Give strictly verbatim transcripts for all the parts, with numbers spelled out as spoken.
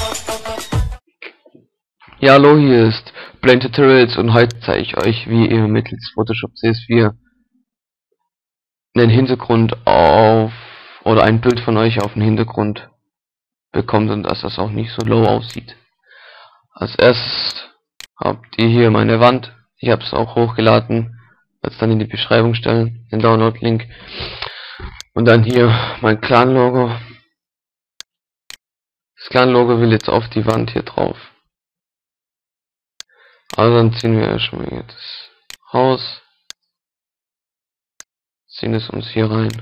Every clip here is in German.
Ja, hallo, hier ist Blend Tutorials und heute zeige ich euch, wie ihr mittels Photoshop C S vier einen Hintergrund auf oder ein Bild von euch auf den Hintergrund bekommt und dass das auch nicht so low aussieht. Als erstes habt ihr hier meine Wand. Ich habe es auch hochgeladen, werde es dann in die Beschreibung stellen, den Download-Link. Und dann hier mein Clan-Logo. Das Clan-Logo will jetzt auf die Wand hier drauf. Also dann ziehen wir erstmal hier das Haus, ziehen es uns hier rein.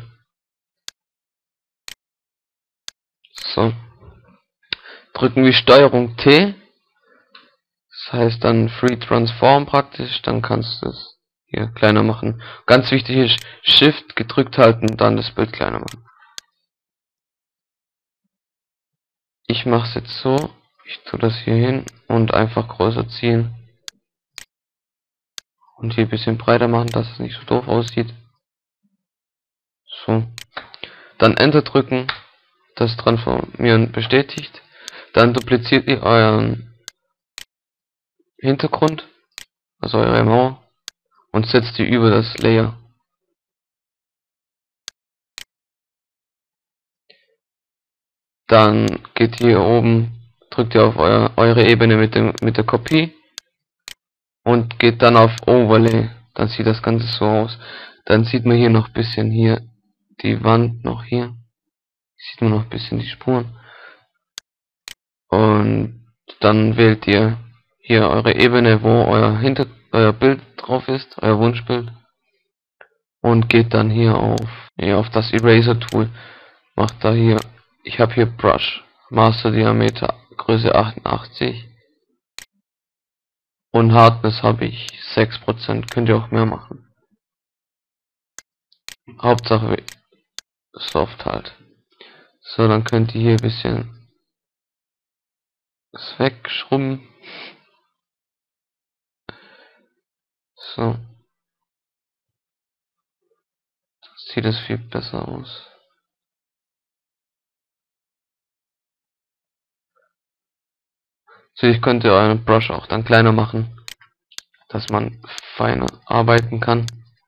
So. Drücken wir Steuerung T. Das heißt dann Free Transform praktisch, dann kannst du es hier kleiner machen. Ganz wichtig ist Shift gedrückt halten und dann das Bild kleiner machen. Ich mache es jetzt so, ich tue das hier hin und einfach größer ziehen. Und hier ein bisschen breiter machen, dass es nicht so doof aussieht. So. Dann Enter drücken, das Transformieren bestätigt. Dann dupliziert ihr euren Hintergrund, also eure Mauer, und setzt die über das Layer. Dann geht ihr oben, drückt ihr auf euer, eure Ebene mit dem mit der Kopie und geht dann auf Overlay. Dann sieht das Ganze so aus. Dann sieht man hier noch ein bisschen hier die Wand noch hier. Sieht man noch ein bisschen die Spuren. Und dann wählt ihr hier eure Ebene, wo euer Hinter euer Bild drauf ist, euer Wunschbild. Und geht dann hier auf, hier auf das Eraser Tool. Macht da hier, ich habe hier Brush, Master Diameter, Größe achtundachtzig. Und Hardness habe ich sechs Prozent, könnt ihr auch mehr machen. Hauptsache Soft halt. So, dann könnt ihr hier ein bisschen das wegschrubben. So. Sieht es viel besser aus. Natürlich könnt ihr euren Brush auch dann kleiner machen, dass man feiner arbeiten kann.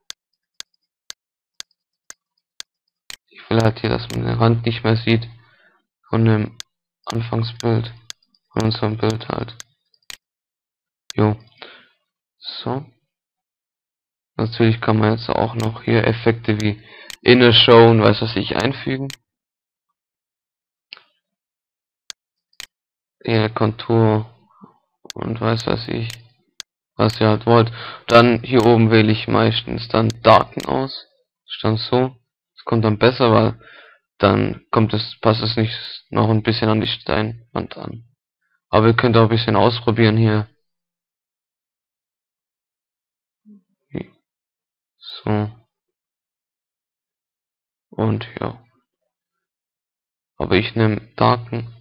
Ich will halt hier, dass man den Rand nicht mehr sieht von dem Anfangsbild, von unserem Bild halt. Jo. So. Natürlich kann man jetzt auch noch hier Effekte wie Inner Show und weiß was ich einfügen. Hier Kontur und weiß was ich, was ihr halt wollt. Dann hier oben wähle ich meistens dann Darken aus. Ist dann so. Es kommt dann besser, weil dann kommt es, passt es nicht noch ein bisschen an die Steinwand an. Aber ihr könnt auch ein bisschen ausprobieren hier. So. Und ja. Aber ich nehme Darken.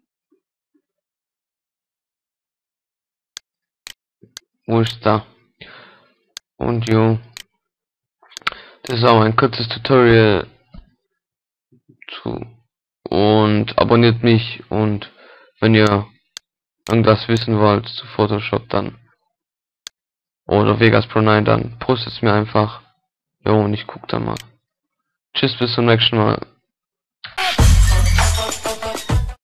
Wo ist da? Und jo. Das ist auch ein kurzes Tutorial zu. Und abonniert mich, und wenn ihr irgendwas wissen wollt zu Photoshop dann oder Vegas Pro neun, dann postet es mir einfach. Jo, und ich guck dann mal. Tschüss, bis zum nächsten Mal.